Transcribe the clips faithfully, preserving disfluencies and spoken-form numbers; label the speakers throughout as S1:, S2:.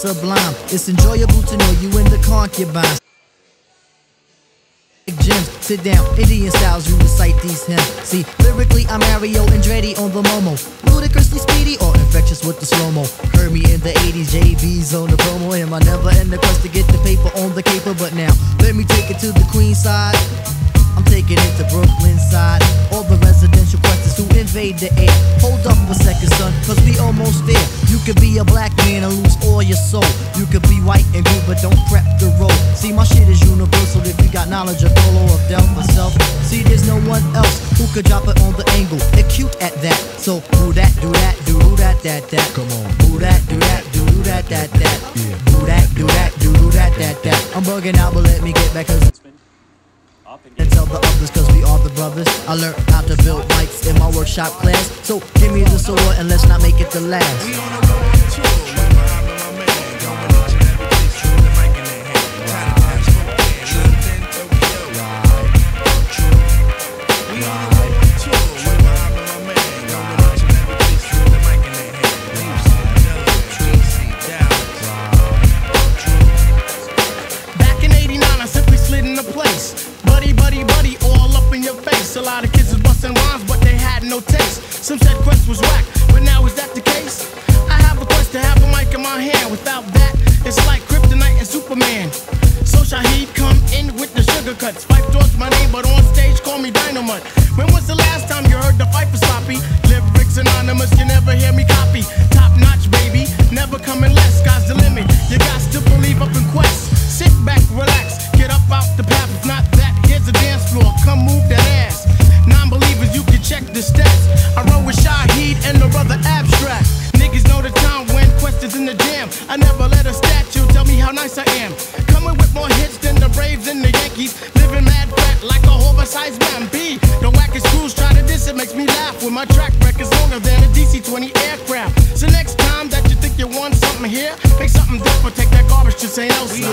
S1: sublime. It's enjoyable to know you in the concubines. Gems, sit down, Indian styles, you recite these hymns. See, lyrically I'm Mario Andretti on the Momo, ludicrously speedy or infectious with the slow-mo. Heard me in the eighties, J B's on the promo. Am I never in the quest to get the paper on the caper? But now, let me take it to the Queen side. I'm taking it to Brooklyn side. All the residential questions who invade the air. Hold up a second, son, cause we almost there. You could be a black man and lose all your soul. You could be white and blue, but don't prep the road. See, my shit is universal if you got knowledge of Dolo or Del myself. See, there's no one else who could drop it on the angle. They're cute at that. So do that, do that, do that, that, that.
S2: Come on.
S1: Do that, do that, do that, that, that.
S2: Yeah.
S1: Do that, do that, do that, that, that. I'm bugging out, but let me get back, cause and tell the others, cause we are the brothers. I learned how to build mics in my workshop class. So give me the sword and let's not make it the last.
S2: We on the road to with Muhammad, my man, going each and every place with the mic in their hand. Time to pass London, Tokyo. We on the road to with Muhammad, my man, going each and every place with the mic in their hand. Houston, Delaware, D C, Dallas.
S3: Back in eighty-nine, I simply slid into place. Buddy, buddy, buddy, all up in your face. A lot of kids was busting rhymes, but they had no taste. Some said Quest was whack, but now is that the case? I have a quest to have a mic in my hand. Without that, it's like Kryptonite and Superman. So Shaheed come in with the sugar cuts. Fife Dog's my name, but on stage call me Dynamite. When was the last time you heard the fight for sloppy? Lyrics anonymous, you never hear me copy. Top notch, baby, never coming less. Sky's the limit, you got to believe up in Quest. Sit back, relax, get up out the path. If not that, here's a dance floor, come move that ass. Non-believers, you can check the stats. I roll with Shaheed and the brother Abstract. Niggas know the time when Quest is in the jam. I never let a statue tell me how nice I am. Coming with more hits than the Braves and the Yankees. Living mad fat like a oversized man. B, the wackest crews try to diss it, makes me laugh. When my track record's longer than a D C twenty aircraft. So next time that you think you want something here, make something different, take that garbage to Saint Elsewhere.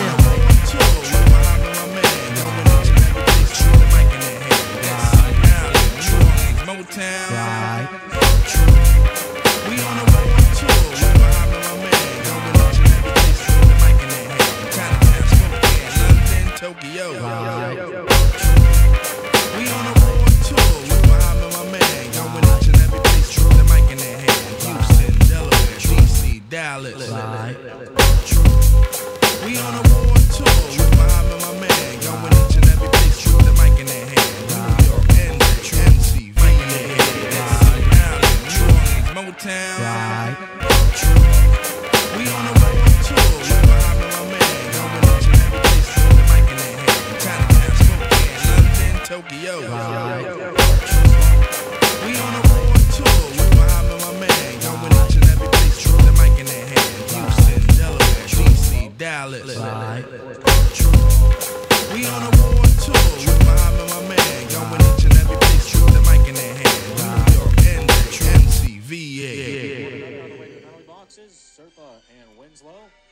S2: Motown.
S1: Right.
S2: We on the road to with Muhammad, my man, going each and every place with the mic in their hand. Time to pass London, Tokyo.
S1: Right.
S2: We on the road to with Muhammad, my man, going each and every place with the mic in their hand. Houston, Delaware, D C, Dallas.
S1: Right.
S2: We on the road to with Muhammad, my man, going each and every place with the mic in their hand. New York, N J, M C, Motown.
S1: Right.
S2: We on the road to with Muhammad, my man, going each and every place with the mic in their hand. Time to pass London, Tokyo.
S1: Right.
S2: We on the road to with Muhammad, my man, going each and every place with the mic in their hand. Houston, Delaware, D C, Dallas.
S1: Right.
S2: We on the road to with Muhammad, my man, going each and every place with the mic in their hand. New York, N J, M C, V A.
S4: Boxes, Serpa and Winslow.